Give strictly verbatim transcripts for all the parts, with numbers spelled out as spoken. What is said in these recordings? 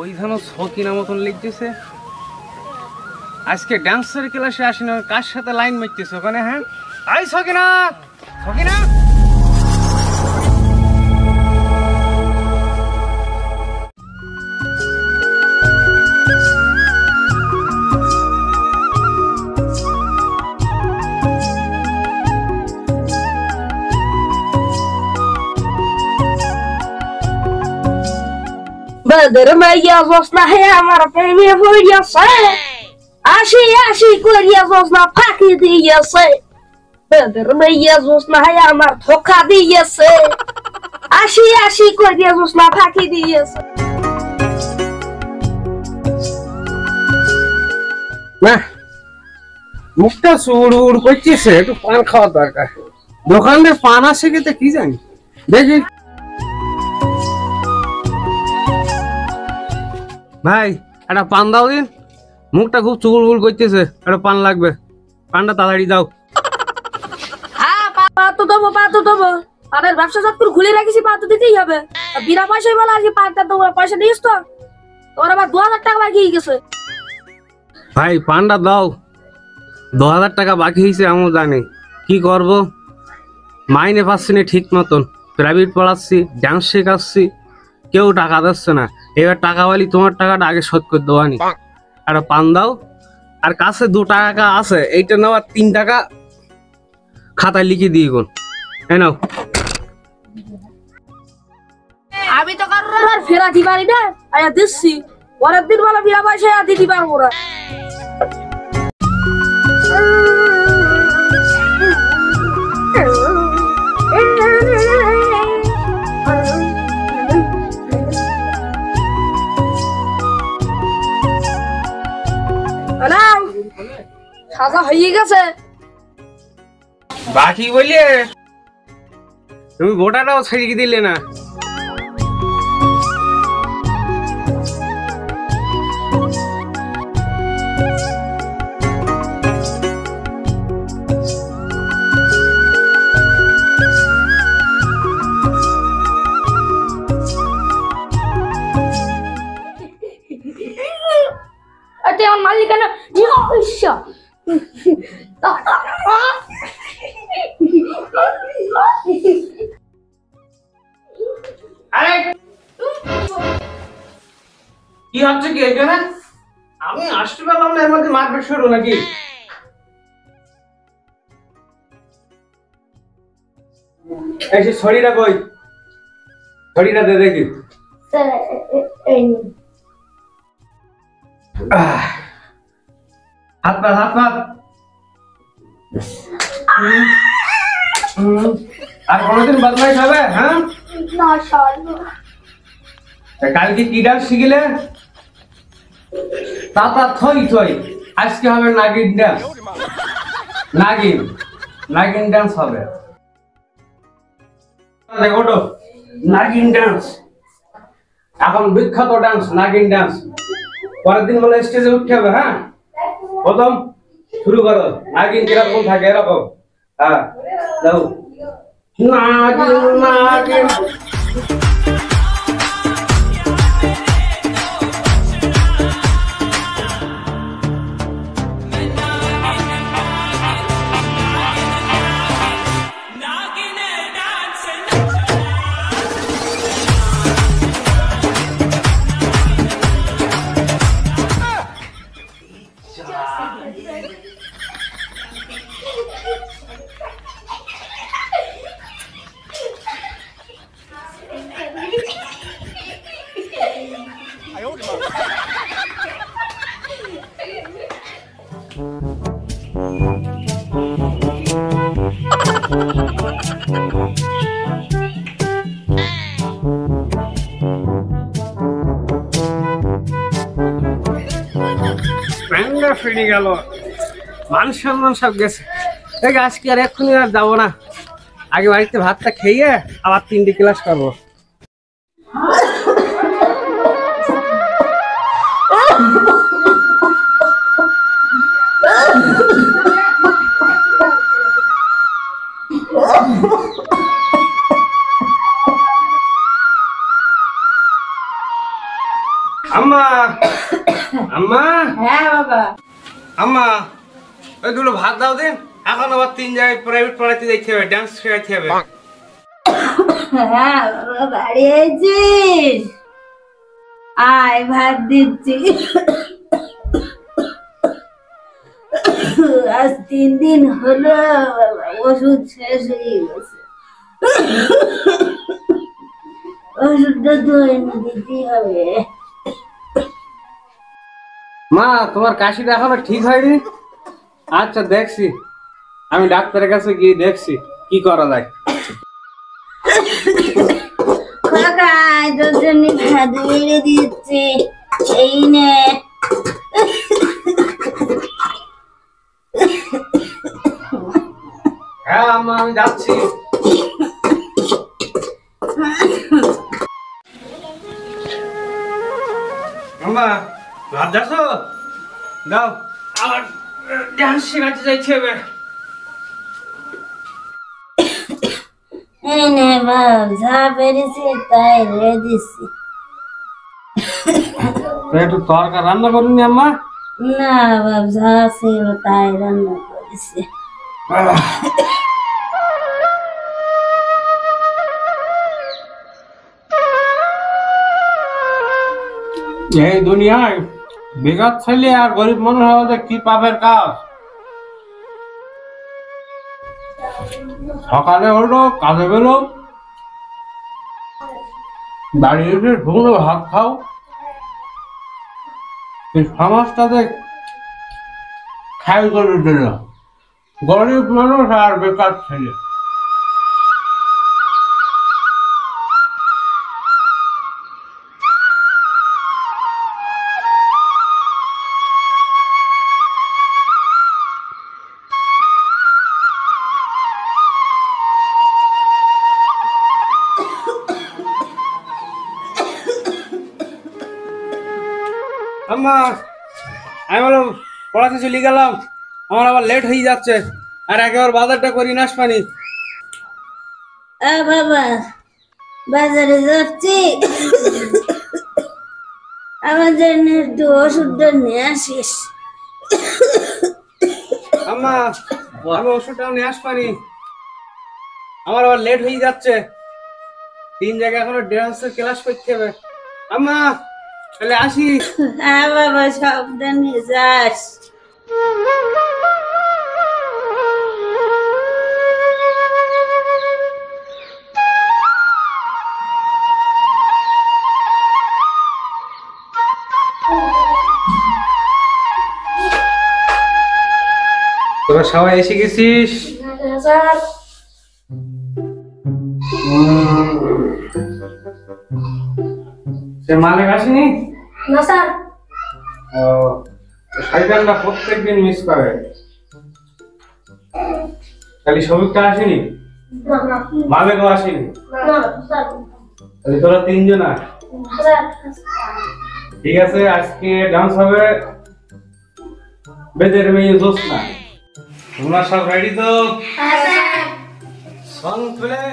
ওইখানে সকিনা মতন লিখতেছে। আজকে ডান্সের ক্লাসে আসি না, কার সাথে লাইন মারতেছে ওখানে? হ্যাঁ, আই সকিনা, সকিনা বদর মাইয়া জোসনা হে আমার প্রেমে পড়িয়াছে, আশি আশি করিয়া জোসনা ফাঁকি দিয়েছে। বদর মাইয়া জোসনা হে আমার ধোকা দিয়েছে, আশি আশি করিয়া জোসনা ফাঁকি দিয়েছে। না, মুখটা সুড় উড় করতেছে, একটু পান খাওয়া দরকার। দোকানে পান আছে কিতে কি জানি, দেখি। ভাই একটা পান দাও দিন, মুখটা খুব চুগুল বুল করতেছে, একটা পান লাগবে, পানটা তাড়াতাড়ি দাও। হ্যাঁ, পা তো দেবো, পা তো দেবো। পানের ব্যবসা সত্তর খুলে রাখিছি, পা তো দিতেই হবে। বিনা পয়সায় বলা আজকে পানটা তো পয়সা দিস তো, তোর আবার দু হাজার টাকা বাকি গেছে। ভাই পানটা দাও, দু হাজার টাকা বাকি হয়েছে। আমি জানি কি করব, মাইনে পাচ্ছি না ঠিক মতন, প্রাইভেট পড়াচ্ছি, ডান্স শেখাচ্ছি, কেউ টাকা দিচ্ছে না। এবার টাকা বলি তোমার টাকাটা আগে শোধ করে দেওয়া নি। একটা পান দাও, আর কাছে দু টাকা আছে, এইটা নাও, আর তিন টাকা খাতায় লিখে দিই কোন। এই নাও। আমি তো কারোর আর ফেরাতে পারি না, আয়া দিচ্ছি। পরের দিন বলে বিনা পয়সায় আর দিতে পারবো না। সাজা হয়ে গেছে বাকি বলিয়ে তুমি গোটাটাও ছেড়ে দিলে না। আরে আমার মালিকানা জিজ্ঞাসা কি হচ্ছে কি এখানে? আমি আসতে পারলাম না, এর মধ্যে মারবে শুরু নাকি? এই যে ছড়িটা কই, ছড়িটা দে দেখি। হাত পা হাত পা। আর কোনদিন বদমাইশ হবে? হ্যাঁ না স্যার, কালকে কি ডান্স শিখিলে? তাতা থই থই, আজকে হবে নাগিন ডান্স। নাগিন নাগিন ডান্স হবে। দেখো তো, নাগিন ডান্স এখন বিখ্যাত ডান্স, নাগিন ডান্স। পরের দিন বলে স্টেজে উঠতে হবে। হ্যাঁ, প্রথম শুরু করো। নাগিন কিরকম থাকে এরকম। হ্যাঁ দাও। নাগিন নাগিন ফিরে গেল, মান সম্মান সব গেছে। দেখ আজকে আর এক্ষুনি আর যাবো না, আগে বাড়িতে ভাতটা খেয়ে আবার তিনটে ক্লাস করবো। আম্মা আম্মা হ্যাঁ বাবা আম্মা ওই দুটো ভাত দাও দিন এখন আবার তিন জায়গায় প্রাইভেট পড়াতে যাইতে হবে ডান্স শেখাইতে হবে হ্যাঁ বাবা বাড়ি আছিস আয় ভাত দিচ্ছি আজ তিন দিন হলো ওষুধ শেষ হয়ে গেছে ওষুধটা তো এনে দিতেই হবে মা তোমার কাশিটা এখনো ঠিক হয়নি আচ্ছা দেখছি আমি ডাক্তারের কাছে গিয়ে দেখছি কি করা যায় কাকা তোর জন্য ভাত বেড়ে দিচ্ছি এই নে হ্যাঁ আম্মা আমি যাচ্ছি আম্মা ভাত যাচ্ছ দাও আবার ডান্স শেখাতে যাইতে হবে এই নে বাপ যা পেরেছি তাই রে দিচ্ছি একটু তরকারি রান্না করুন আম্মা না বাপ যা ছিল তাই রান্না করেছি এই দুনিয়ায় বেকার ছেলে আর গরিব মানুষ হওয়া যে কি পাপের কাজ সকালে হলো কাজে বেরো দাঁড়িয়ে উঠে শুকনো ভাত খাও এই সমাজটাতে খাই করে দিল গরিব মানুষ আর বেকার ছেলে আম্মা আমি বলো পড়াতে চলে গেলাম আমার আবার লেট হয়ে যাচ্ছে আর একেবারে বাজারটা করি নাস পানি আ বাবা বাজারে যাচ্ছি আমার জন্য একটু ওষুধটা নিয়ে আসিস আম্মা আমি ওষুধটা নিয়ে আস পানি আমার আবার লেট হয়ে যাচ্ছে তিন জায়গায় এখনো ড্যান্সের ক্লাস করতে হবে আম্মা তাহলে আসি হ্যাঁ বাবা সাবধানে যাস তোরা সবাই এসে গেছিস স্যার সে মালিক আসেনি না স্যার ও সাইকেলটা প্রত্যেকদিন মিস করে খালি সবিকটা আসেনি মালিকও আসেনি তাহলে তোরা তিনজন আস ঠিক আছে আজকে ডান্স হবে বেদের মেয়ে জোৎস্না তোমরা সব রেডি তো সং প্লে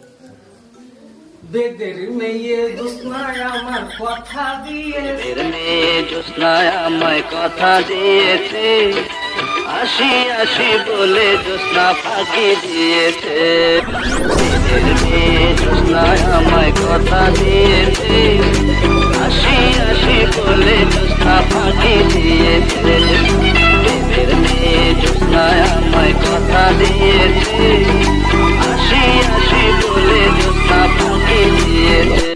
বেদের মেয়ে জোৎস্না আমার কথা দিয়ে বেদের মেয়ে জোৎস্না আমায় কথা দিয়েছে আসি আসি বলে জোৎস্না ফাঁকি দিয়েছে বেদের মেয়ে জোৎস্না আমায় কথা দিয়েছে আসি আসি বলে জোৎস্না ফাঁকি দিয়েছে বেদের মেয়ে জোৎস্না আমায় কথা দিয়েছে আসি আসি বলে জোৎস্না ফাঁকি দিয়েছে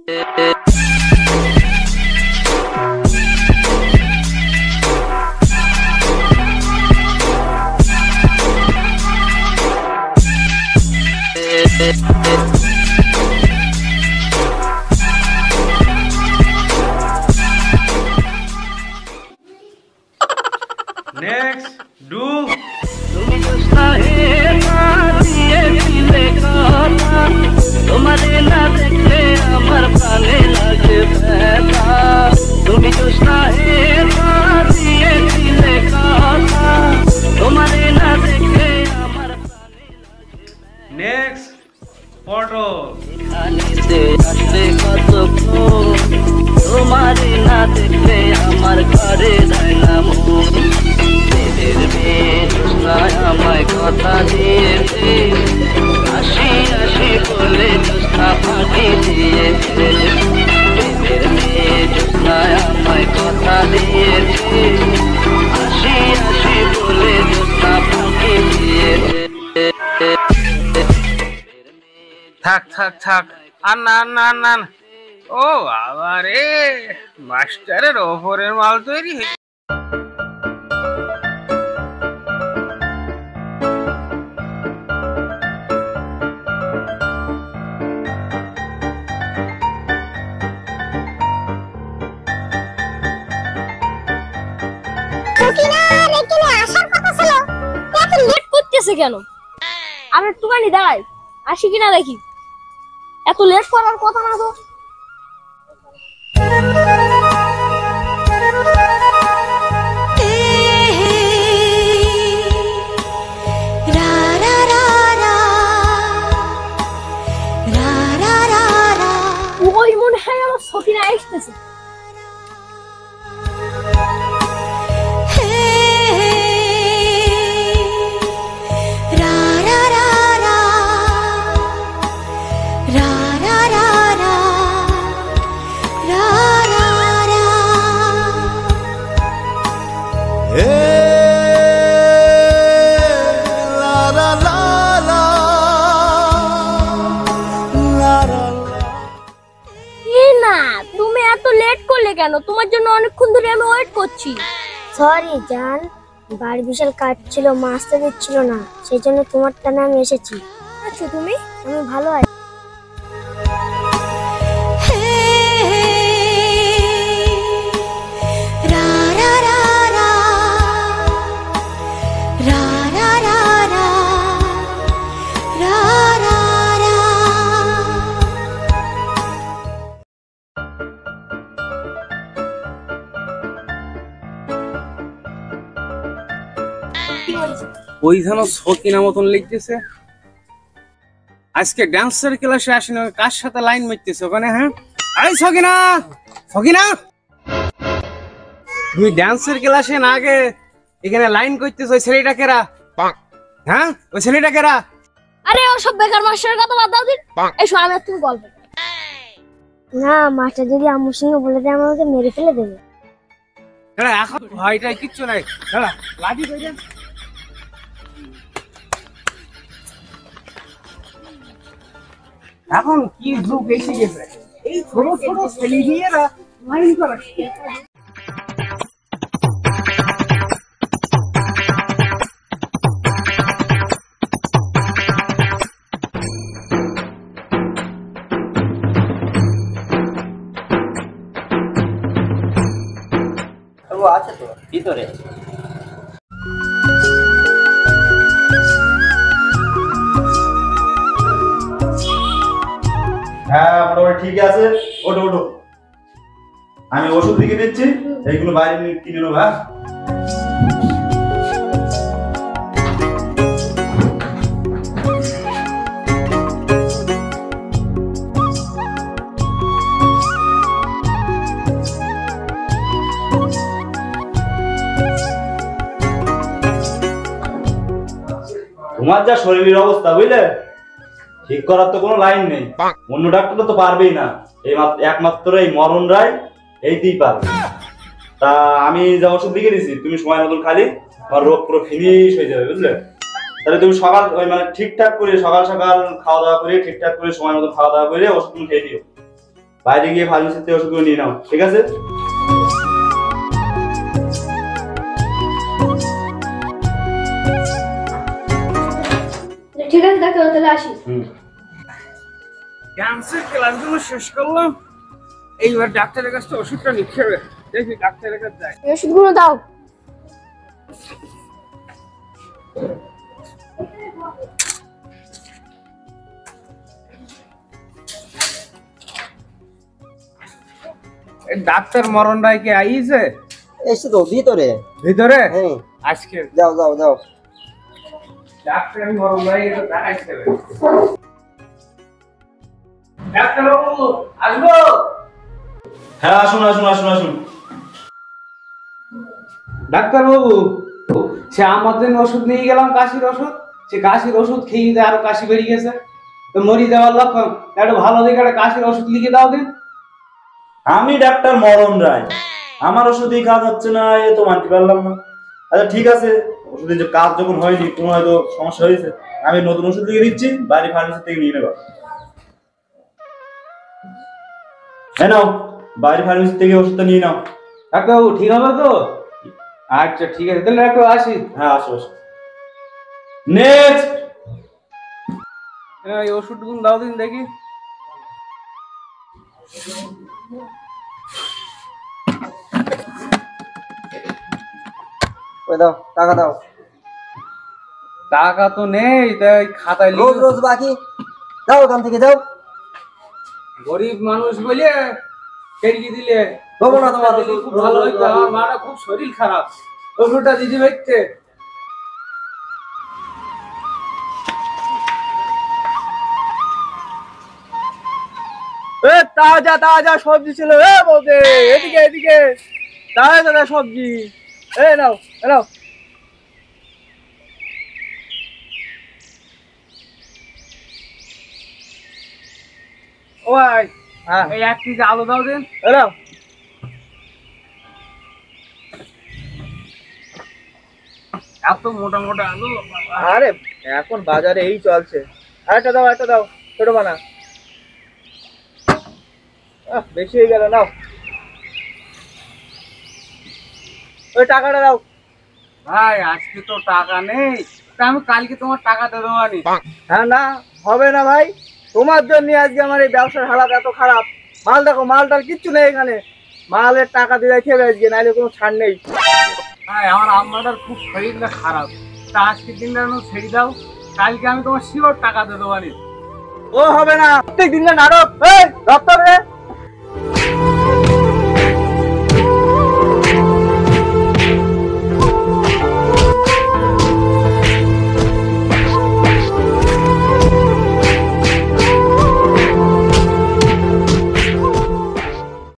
নেক্সট ডু তুমি জোৎস্না হে না দিয়েছিলে কথা তোমারে না দেখলে আমার প্রাণে লাগে ব্যথা তুমি জোৎস্না হে না দিয়েছিলে কথা তোমারে না দেখলে আমার প্রাণে লাগে নেক্সট ফটো এখানেতে আসলে কতক্ষণ তোমারে না দেখলে আমার ঘরে যায় না মন। দিনের মেয়ে জোৎস্নায় আমায় কথা দিয়েছে, আসি আসি বলে জোৎস্না ফাঁকি দিয়েছে। দিনের মেয়ে জোৎস্নায় আমায় কথা দিয়েছে, আসি আসি বলে জোৎস্না ফাঁকি দিয়েছে। থাক থাক থাক, আর না না না না। ও বাবা রে, মাস্টারের ওপরের মাল তৈরি হয়ে কেন আমি একটুখানি দাঁড়াই, আসি কিনা দেখি। এত লেট করার কথা না তো। ওই মনে হয় আমার সখিনা আসতেছে। কেন? তোমার জন্য অনেকক্ষণ ধরে আমি ওয়েট করছি। সরি জান, বাড়ি বিশাল কাজ ছিল, মা আসতে দিচ্ছিল না, সেই জন্য তোমার টানে আমি এসেছি। আচ্ছা তুমি? আমি ভালো আছি। ওইখানে সকিনা মতন লিখতেছে। আজকে ডান্সের ক্লাসে আসেনি, কার সাথে লাইন মারতেছে ওখানে? হ্যাঁ আরে সকিনা, সকিনা তুমি ডান্সের ক্লাসে না আগে এখানে লাইন করতেছ, ওই ছেলেটা কেরা? হ্যাঁ ওই ছেলেটা কেরা? আরে ওসব বেকার মাস্টারের কথা বাদ দাও দিন, এসো আমি তুমি গল্প। না, মাস্টার যদি আম্মুর সঙ্গে বলে দেয় আমাকে মেরে ফেলে দেবে। এখন ভয়টাই কিচ্ছু নাই, লাঠি কইরা এখন কি যুগ এসে গেছে, এই ছোট ছোট ছেলেমেয়েরা লাইন করে। আছে তো ভিতরে। হ্যাঁ মোটামুটি ঠিক আছে, ওঠো ওঠো, আমি ওষুধ লিখে দিচ্ছি, এইগুলো বাইরে নিয়ে কিনে নেবো। হ্যাঁ তোমার যা শরীরের অবস্থা বুঝলে, ঠিক করার তো কোনো লাইন নেই, অন্য ডাক্তার তো পারবেই না, এই একমাত্র এই মরণ রায় এইতেই পারবে। তা আমি যা ওষুধ লিখে দিছি তুমি সময় মতন খালি, তোমার রোগ পুরো ফিনিশ হয়ে যাবে বুঝলে। তাহলে তুমি সকাল ওই মানে ঠিকঠাক করে সকাল সকাল খাওয়া দাওয়া করে ঠিকঠাক করে সময় মতো খাওয়া দাওয়া করে ওষুধগুলো খেয়ে দিও, বাইরে গিয়ে ফার্মেসি থেকে ওষুধগুলো নিয়ে নাও, ঠিক আছে? ঠিক আছে ডাক্তার, তাহলে আসি। ডান্সের ক্লাসগুলো শেষ করলাম, এইবার ডাক্তারের কাছে ওষুধটা লিখে হবে, দেখি ডাক্তারের কাছে যাই। ওষুধগুলো দাও। ডাক্তার মরণ রায় কে আইছে? এসে তো ভিতরে ভিতরে হ্যাঁ, আজকে যাও যাও যাও। ডাক্তার মরণ রায় দেখাইছে। ডাক্তার বাবু আসবো? হ্যাঁ আসুন আসুন আসুন আসুন। ডাক্তার বাবু, সে আমার জন্য ওষুধ নিয়ে গেলাম, কাশির ওষুধ। সে কাশির ওষুধ খেয়ে দিয়ে আরো কাশি বেরিয়ে গেছে, তো মরি যাওয়ার লক্ষণ। একটু ভালো দেখে একটা কাশির ওষুধ লিখে দাও দিন। আমি ডাক্তার মরণ রায়, আমার ওষুধই কাজ হচ্ছে না, এ তো মানতে পারলাম না। আচ্ছা ঠিক আছে, ওষুধের যে কাজ যখন হয়নি, তোমার হয়তো সমস্যা হয়েছে, আমি নতুন ওষুধ লিখে দিচ্ছি, বাড়ি ফার্মেসি থেকে নিয়ে নেবা। হ্যাঁ নাও, বাড়ি ফার্মেসি থেকে ওষুধটা নিয়ে নাও। ডাক্তারবাবু ঠিক হবে তো? আচ্ছা ঠিক আছে, তাহলে একটু আসি। হ্যাঁ আসো আসো। নেক্সট। এই ওষুধগুলো দাও দিন দেখি। ওই দাও, টাকা দাও। টাকা তো নেই, তাই খাতায় রোজ লিখে। রোজ বাকি, যাও ওখান থেকে যাও। গরিব মানুষ বলে কেটে দিলে দেবো না তোমার দিলে ওষুধ, খুব রোজ ভালো রোজ হইতো। বাকি। আমার মাটা খুব শরীর খারাপ, ওষুধটা দিদি দেখতে। তাজা তাজা সবজি ছিল, এ বৌদি এদিকে এদিকে, তাজা তাজা সবজি, এ নাও এ নাও। ও ভাই, হ্যাঁ এই এক কেজি আলু দাও দিন। এ নাও। এত মোটা মোটা আলু। আরে এখন বাজারে এই চলছে। আরেকটা দাও, একটা দাও, ছোট বানা। আহ, বেশি হয়ে গেল, নাও ওই টাকাটা দাও। ভাই আজকে তো টাকা নেই, তা আমি কালকে তোমার টাকা দেবো আনি। হ্যাঁ না, হবে না ভাই, তোমার জন্য আজকে আমার এই ব্যবসার হালাত এত খারাপ। মাল দেখো, মালটার কিচ্ছু নেই এখানে, মালের টাকা দিয়ে খেয়ে আজকে, নাইলে কোনো ছাড় নেই। ভাই আমার আম্মাটার খুব শরীরটা খারাপ, তা আজকের দিনটা ছেড়ে দাও, কালকে আমি তোমার শিওর টাকা দেবো আনি। ও হবে না, প্রত্যেক দিন নাটক, এই রক্ত